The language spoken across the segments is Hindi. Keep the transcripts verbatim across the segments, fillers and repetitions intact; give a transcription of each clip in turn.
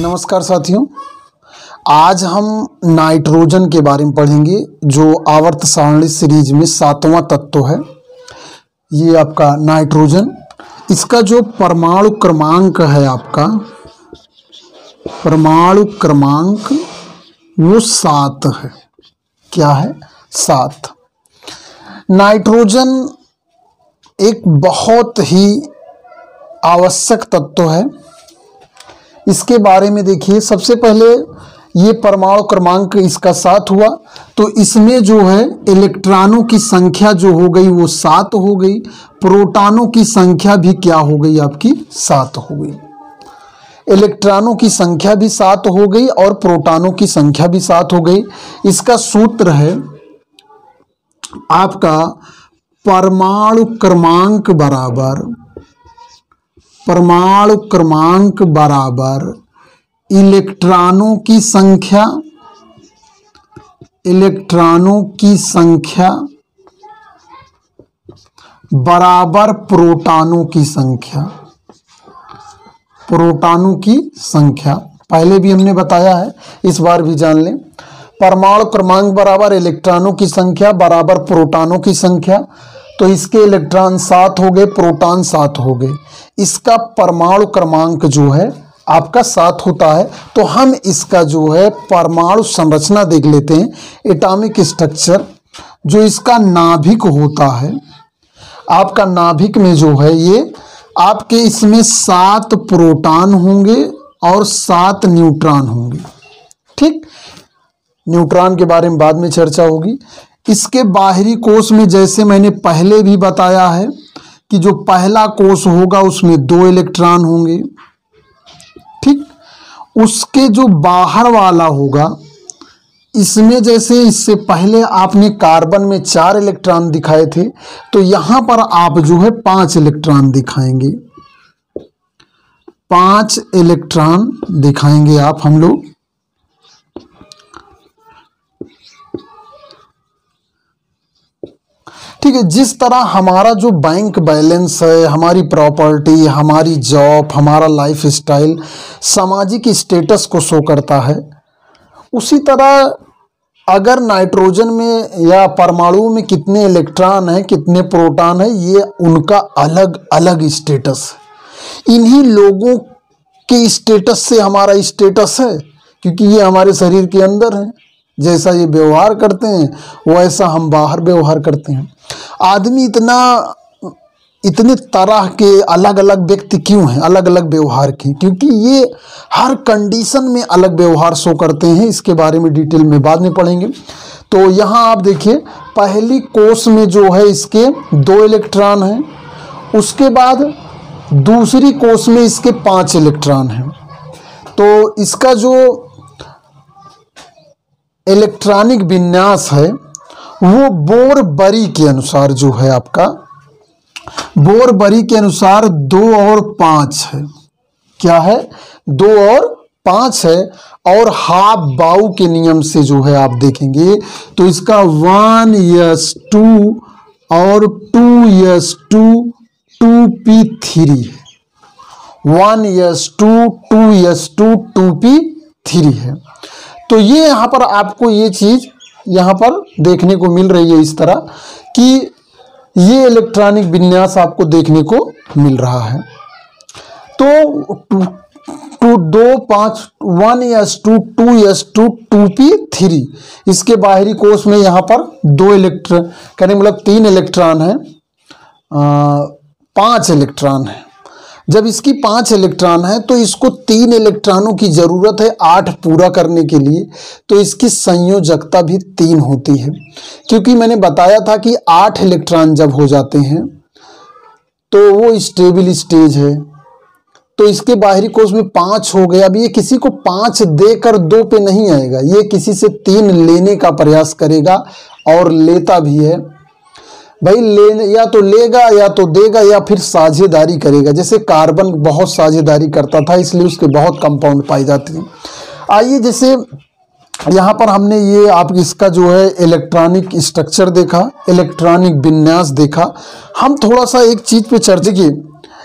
नमस्कार साथियों, आज हम नाइट्रोजन के बारे में पढ़ेंगे जो आवर्त सारणी सीरीज में सातवां तत्व है। ये आपका नाइट्रोजन, इसका जो परमाणु क्रमांक है, आपका परमाणु क्रमांक वो सात है। क्या है? सात। नाइट्रोजन एक बहुत ही आवश्यक तत्व है। इसके बारे में देखिए, सबसे पहले ये परमाणु क्रमांक इसका सात हुआ, तो इसमें जो है इलेक्ट्रॉनों की संख्या जो हो गई वो सात हो गई, प्रोटॉनों की संख्या भी क्या हो गई आपकी? सात हो गई। इलेक्ट्रॉनों की संख्या भी सात हो गई और प्रोटॉनों की संख्या भी सात हो गई। इसका सूत्र है आपका परमाणु क्रमांक बराबर परमाणु क्रमांक बराबर इलेक्ट्रॉनों की संख्या इलेक्ट्रॉनों की संख्या बराबर प्रोटॉनों की संख्या प्रोटॉनों की संख्या पहले भी हमने बताया है, इस बार भी जान लें। परमाणु क्रमांक बराबर इलेक्ट्रॉनों की संख्या बराबर प्रोटॉनों की संख्या। तो इसके इलेक्ट्रॉन सात हो गए, प्रोटॉन सात हो गए। इसका परमाणु क्रमांक जो है आपका सात होता है। तो हम इसका जो है परमाणु संरचना देख लेते हैं, एटॉमिक स्ट्रक्चर। जो इसका नाभिक होता है, आपका नाभिक में जो है ये आपके इसमें सात प्रोटॉन होंगे और सात न्यूट्रॉन होंगे। ठीक, न्यूट्रॉन के बारे में बाद में चर्चा होगी। इसके बाहरी कोश में जैसे मैंने पहले भी बताया है कि जो पहला कोश होगा उसमें दो इलेक्ट्रॉन होंगे। ठीक, उसके जो बाहर वाला होगा इसमें जैसे इससे पहले आपने कार्बन में चार इलेक्ट्रॉन दिखाए थे, तो यहां पर आप जो है पांच इलेक्ट्रॉन दिखाएंगे। पांच इलेक्ट्रॉन दिखाएंगे आप हम लोग। ठीक है, जिस तरह हमारा जो बैंक बैलेंस है, हमारी प्रॉपर्टी, हमारी जॉब, हमारा लाइफ स्टाइल सामाजिक स्टेटस को शो करता है, उसी तरह अगर नाइट्रोजन में या परमाणु में कितने इलेक्ट्रॉन हैं, कितने प्रोटॉन हैं, ये उनका अलग अलग स्टेटस है। इन्हीं लोगों के स्टेटस से हमारा स्टेटस है, क्योंकि ये हमारे शरीर के अंदर है। जैसा ये व्यवहार करते हैं वैसा हम बाहर व्यवहार करते हैं। आदमी इतना इतने तरह के अलग अलग व्यक्ति क्यों हैं, अलग अलग व्यवहार के? क्योंकि ये हर कंडीशन में अलग व्यवहार शो करते हैं। इसके बारे में डिटेल में बाद में पढ़ेंगे। तो यहाँ आप देखिए, पहली कोश में जो है इसके दो इलेक्ट्रॉन हैं, उसके बाद दूसरी कोश में इसके पांच इलेक्ट्रॉन हैं। तो इसका जो इलेक्ट्रॉनिक विन्यास है वो बोर-बरी के अनुसार जो है आपका बोर-बरी के अनुसार दो और पाँच है। क्या है? दो और पाँच है। और हाफ बाउ के नियम से जो है आप देखेंगे तो इसका वन यस टू और two S two two P three है। One S two two S two two P three है। तो ये यहाँ पर आपको ये चीज़ यहाँ पर देखने को मिल रही है, इस तरह कि ये इलेक्ट्रॉनिक विन्यास आपको देखने को मिल रहा है। तो टू टू दो पाँच one S two two S two two P three, इसके बाहरी कोश में यहाँ पर दो इलेक्ट्रॉन, कहने मतलब तीन इलेक्ट्रॉन है, पांच इलेक्ट्रॉन है। जब इसकी पांच इलेक्ट्रॉन है तो इसको तीन इलेक्ट्रॉनों की जरूरत है आठ पूरा करने के लिए। तो इसकी संयोजकता भी तीन होती है, क्योंकि मैंने बताया था कि आठ इलेक्ट्रॉन जब हो जाते हैं तो वो स्टेबल स्टेज है। तो इसके बाहरी कोश में पांच हो गया। अब ये किसी को पांच देकर दो पे नहीं आएगा, ये किसी से तीन लेने का प्रयास करेगा और लेता भी है। भाई ले या तो लेगा या तो देगा या फिर साझेदारी करेगा। जैसे कार्बन बहुत साझेदारी करता था, इसलिए उसके बहुत कंपाउंड पाई जाती हैं। आइए, जैसे यहाँ पर हमने ये आप इसका जो है इलेक्ट्रॉनिक स्ट्रक्चर देखा, इलेक्ट्रॉनिक विन्यास देखा। हम थोड़ा सा एक चीज़ पे चर्चा की,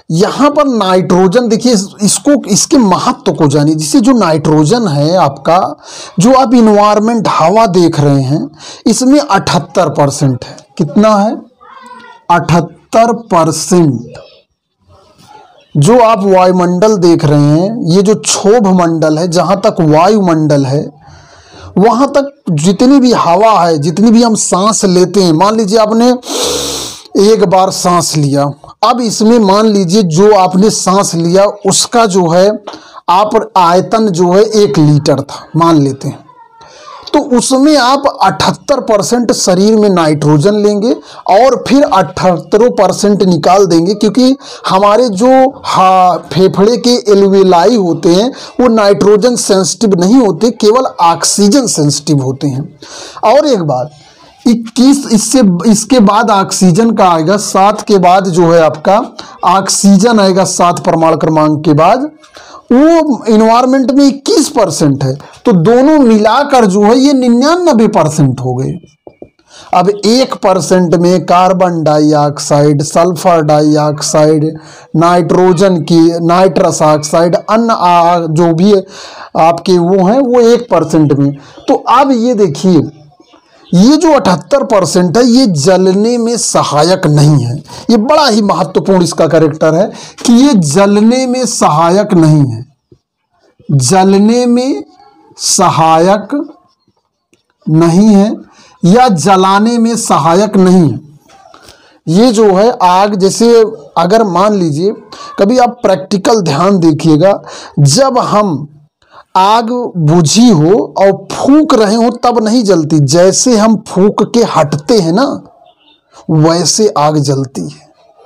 यहाँ पर नाइट्रोजन देखिए, इसको इसके महत्व को जानिए। जिससे जो नाइट्रोजन है आपका, जो आप इन्वायरमेंट हवा देख रहे हैं, इसमें अठहत्तर परसेंट है। कितना है? अठहत्तर परसेंट। जो आप वायुमंडल देख रहे हैं, ये जो क्षोभ मंडल है, जहाँ तक वायुमंडल है वहाँ तक जितनी भी हवा है, जितनी भी हम सांस लेते हैं, मान लीजिए आपने एक बार सांस लिया, अब इसमें मान लीजिए जो आपने सांस लिया उसका जो है आप आयतन जो है एक लीटर था मान लेते हैं, तो उसमें आप अठहत्तर परसेंट शरीर में नाइट्रोजन लेंगे और फिर अठहत्तरों परसेंट निकाल देंगे, क्योंकि हमारे जो हा फेफड़े के एल्वेलाई होते हैं वो नाइट्रोजन सेंसिटिव नहीं होते, केवल ऑक्सीजन सेंसिटिव होते हैं। और एक बात, इक्कीस इससे इसके बाद ऑक्सीजन का आएगा, सात के बाद जो है आपका ऑक्सीजन आएगा, सात परमाणु क्रमांक के बाद वो इन्वायरमेंट में इक्कीस परसेंट है, तो दोनों मिलाकर जो है ये निन्यानबे परसेंट हो गए। अब एक परसेंट में carbon dioxide, sulphur dioxide, nitrogen की नाइट्रस ऑक्साइड, अन्य जो भी आपके वो हैं वो एक परसेंट में। तो अब ये देखिए, ये जो अठहत्तर परसेंट है ये जलने में सहायक नहीं है। ये बड़ा ही महत्वपूर्ण इसका कैरेक्टर है कि ये जलने में सहायक नहीं है, जलने में सहायक नहीं है या जलाने में सहायक नहीं है। ये जो है आग, जैसे अगर मान लीजिए कभी आप प्रैक्टिकल ध्यान देखिएगा, जब हम आग बुझी हो और फूंक रहे हो तब नहीं जलती, जैसे हम फूंक के हटते हैं ना वैसे आग जलती है।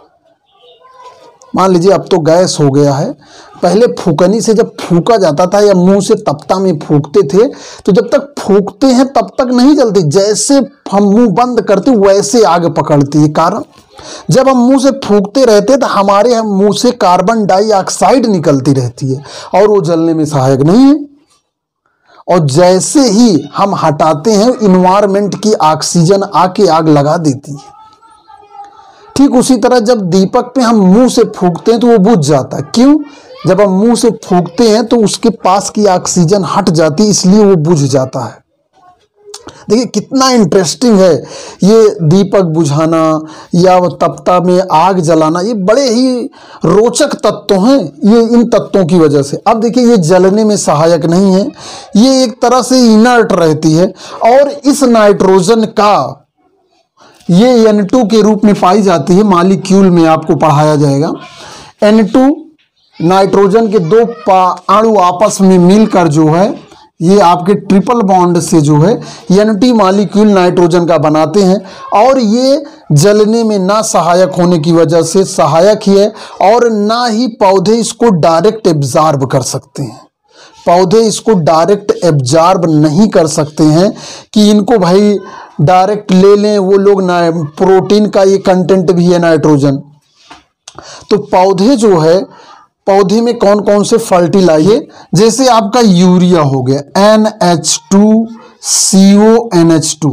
मान लीजिए अब तो गैस हो गया है, पहले फूकनी से जब फूका जाता था या मुंह से तप्ता में फूकते थे, तो जब तक फूकते हैं तब तक नहीं जलती, जैसे हम मुंह बंद करते वैसे आग पकड़ती है। कारण जब हम मुंह से फूकते रहते तो हमारे हम मुंह से कार्बन डाइऑक्साइड निकलती रहती है और वो जलने में सहायक नहीं है। और जैसे ही हम हटाते हैं इन्वायरमेंट की ऑक्सीजन आके आग लगा देती है। ठीक उसी तरह जब दीपक पे हम मुंह से फूकते हैं तो वो बुझ जाता है। क्यों? जब हम मुंह से फूकते हैं तो उसके पास की ऑक्सीजन हट जाती है, इसलिए वो बुझ जाता है। देखिए कितना इंटरेस्टिंग है ये दीपक बुझाना या तप्ता में आग जलाना, ये बड़े ही रोचक तत्व हैं ये, इन तत्वों की वजह से। अब देखिए ये जलने में सहायक नहीं है, ये एक तरह से इनर्ट रहती है। और इस नाइट्रोजन का ये एन टू के रूप में पाई जाती है, मॉलिक्यूल में आपको पढ़ाया जाएगा। एन टू नाइट्रोजन के दो अणु आपस में मिलकर जो है ये आपके ट्रिपल बॉन्ड से जो है एन टी मॉलिक्यूल नाइट्रोजन का बनाते हैं, और ये जलने में ना सहायक होने की वजह से सहायक ही है, और ना ही पौधे इसको डायरेक्ट एब्जॉर्ब कर सकते हैं। पौधे इसको डायरेक्ट एब्जॉर्ब नहीं कर सकते हैं कि इनको भाई डायरेक्ट ले लें, वो लोग ना, प्रोटीन का ये कंटेंट भी है नाइट्रोजन। तो पौधे जो है, पौधे में कौन कौन से फर्टिलाइजर, जैसे आपका यूरिया हो गया, N H two C O N H two,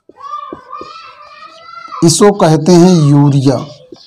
इसको कहते हैं यूरिया।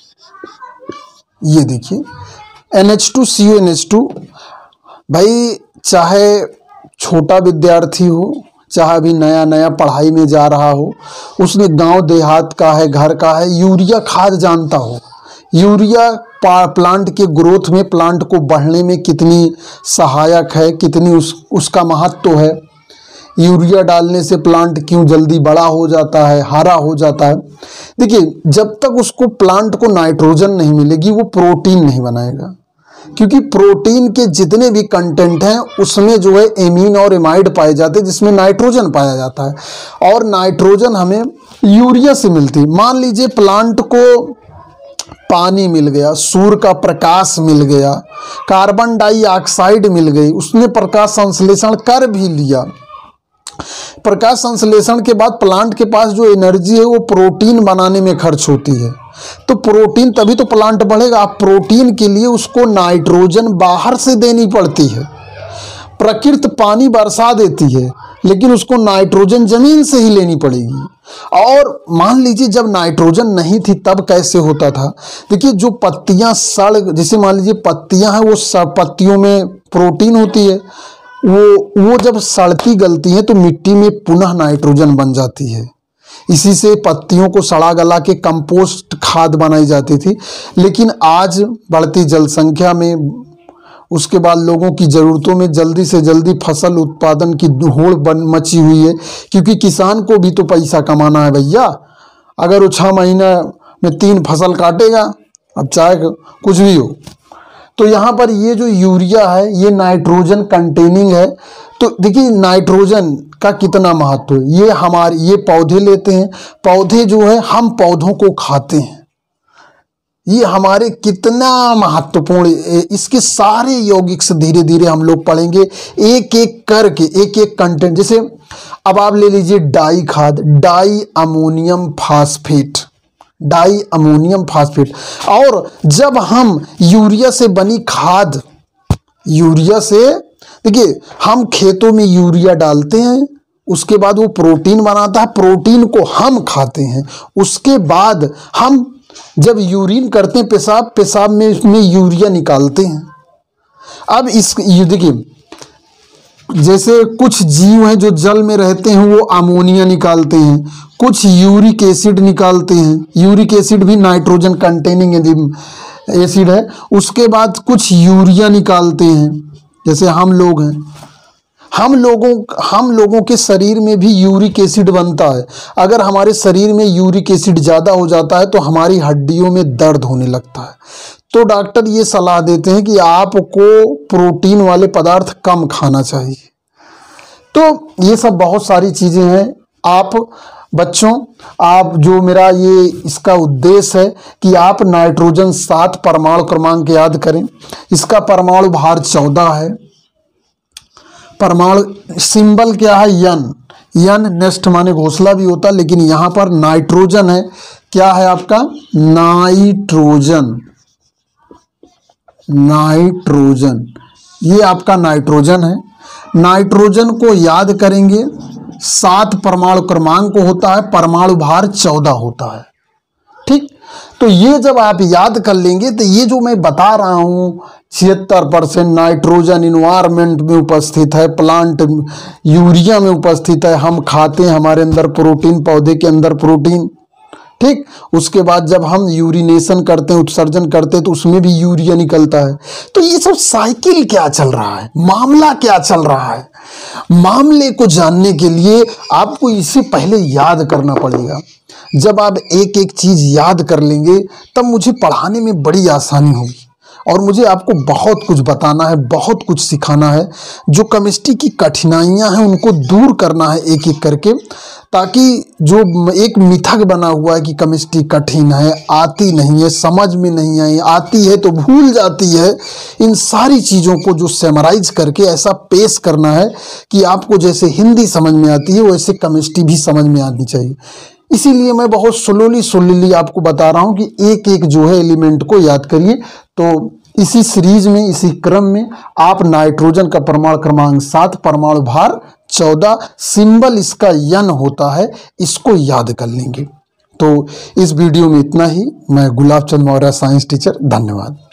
ये देखिए N H two C O N H two, भाई चाहे छोटा विद्यार्थी हो, चाहे अभी नया नया पढ़ाई में जा रहा हो, उसने गांव देहात का है, घर का है, यूरिया खाद जानता हो। यूरिया प्लांट के ग्रोथ में, प्लांट को बढ़ने में कितनी सहायक है, कितनी उस उसका महत्व है। यूरिया डालने से प्लांट क्यों जल्दी बड़ा हो जाता है, हरा हो जाता है। देखिए जब तक उसको प्लांट को नाइट्रोजन नहीं मिलेगी वो प्रोटीन नहीं बनाएगा, क्योंकि प्रोटीन के जितने भी कंटेंट हैं उसमें जो है एमीन और एमाइड पाए जाते हैं, जिसमें नाइट्रोजन पाया जाता है। और नाइट्रोजन हमें यूरिया से मिलती है। मान लीजिए प्लांट को पानी मिल गया, सूर्य का प्रकाश मिल गया, कार्बन डाइऑक्साइड मिल गई, उसने प्रकाश संश्लेषण कर भी लिया। प्रकाश संश्लेषण के बाद प्लांट के पास जो एनर्जी है वो प्रोटीन बनाने में खर्च होती है, तो प्रोटीन तभी तो प्लांट बढ़ेगा। आप प्रोटीन के लिए उसको नाइट्रोजन बाहर से देनी पड़ती है। प्रकृति पानी बरसा देती है, लेकिन उसको नाइट्रोजन जमीन से ही लेनी पड़ेगी। और मान लीजिए जब नाइट्रोजन नहीं थी तब कैसे होता था। देखिए जो पत्तियां सड़, जैसे मान लीजिए पत्तियां हैं, वो पत्तियों में प्रोटीन होती है, वो वो जब सड़ती गलती है तो मिट्टी में पुनः नाइट्रोजन बन जाती है। इसी से पत्तियों को सड़ा गला के कंपोस्ट खाद बनाई जाती थी। लेकिन आज बढ़ती जनसंख्या में, उसके बाद लोगों की ज़रूरतों में जल्दी से जल्दी फसल उत्पादन की होड़ बन मची हुई है, क्योंकि किसान को भी तो पैसा कमाना है भैया। अगर वो छः महीना में तीन फसल काटेगा, अब चाहे कुछ भी हो। तो यहाँ पर ये जो यूरिया है ये नाइट्रोजन कंटेनिंग है। तो देखिए नाइट्रोजन का कितना महत्व है। ये हमारे ये पौधे लेते हैं, पौधे जो है हम पौधों को खाते हैं, ये हमारे कितना महत्वपूर्ण। इसके सारे यौगिक धीरे धीरे हम लोग पढ़ेंगे एक एक करके, एक एक कंटेंट। जैसे अब आप ले लीजिए डाई खाद, di ammonium phosphate, di ammonium phosphate. और जब हम यूरिया से बनी खाद, यूरिया से, देखिए हम खेतों में यूरिया डालते हैं, उसके बाद वो प्रोटीन बनाता है, प्रोटीन को हम खाते हैं। उसके बाद हम जब यूरिन करते हैं, पेशाब, पेशाब में इसमें यूरिया निकालते हैं। अब इस ये देखिए, जैसे कुछ जीव हैं जो जल में रहते हैं वो अमोनिया निकालते हैं, कुछ यूरिक एसिड निकालते हैं। यूरिक एसिड भी नाइट्रोजन कंटेनिंग एसिड है। उसके बाद कुछ यूरिया निकालते हैं, जैसे हम लोग हैं, हम लोगों हम लोगों के शरीर में भी यूरिक एसिड बनता है। अगर हमारे शरीर में यूरिक एसिड ज़्यादा हो जाता है तो हमारी हड्डियों में दर्द होने लगता है। तो डॉक्टर ये सलाह देते हैं कि आपको प्रोटीन वाले पदार्थ कम खाना चाहिए। तो ये सब बहुत सारी चीज़ें हैं। आप बच्चों, आप जो मेरा ये इसका उद्देश्य है कि आप नाइट्रोजन सात परमाणु क्रमांक याद करें। इसका परमाणु भार चौदह है। परमाणु सिंबल क्या है? यन। यन नेस्ट माने घोंसला भी होता, लेकिन यहाँ पर नाइट्रोजन है। क्या है आपका? नाइट्रोजन। नाइट्रोजन, ये आपका नाइट्रोजन है। नाइट्रोजन को याद करेंगे, सात परमाणु क्रमांक होता है, परमाणु भार चौदह होता है। ठीक, तो ये जब आप याद कर लेंगे तो ये जो मैं बता रहा हूँ, छिहत्तर परसेंट नाइट्रोजन इन्वायरमेंट में उपस्थित है, प्लांट यूरिया में उपस्थित है, हम खाते हैं, हमारे अंदर प्रोटीन, पौधे के अंदर प्रोटीन। ठीक, उसके बाद जब हम यूरिनेशन करते हैं, उत्सर्जन करते हैं, तो उसमें भी यूरिया निकलता है। तो ये सब साइकिल क्या चल रहा है, मामला क्या चल रहा है, मामले को जानने के लिए आपको इसे पहले याद करना पड़ेगा। जब आप एक एक चीज़ याद कर लेंगे तब मुझे पढ़ाने में बड़ी आसानी होगी, और मुझे आपको बहुत कुछ बताना है, बहुत कुछ सिखाना है। जो केमिस्ट्री की कठिनाइयां हैं उनको दूर करना है एक एक करके, ताकि जो एक मिथक बना हुआ है कि केमिस्ट्री कठिन है, आती नहीं है, समझ में नहीं आई, आती है तो भूल जाती है, इन सारी चीज़ों को जो समराइज करके ऐसा पेश करना है कि आपको जैसे हिंदी समझ में आती है वैसे केमिस्ट्री भी समझ में आनी चाहिए। इसीलिए मैं बहुत स्लोली स्लोली आपको बता रहा हूँ कि एक एक जो है एलिमेंट को याद करिए। तो इसी सीरीज में, इसी क्रम में आप नाइट्रोजन का परमाणु क्रमांक सात, परमाणु भार चौदह, सिंबल इसका यन होता है, इसको याद कर लेंगे। तो इस वीडियो में इतना ही। मैं गुलाब चंद मौर्य, साइंस टीचर। धन्यवाद।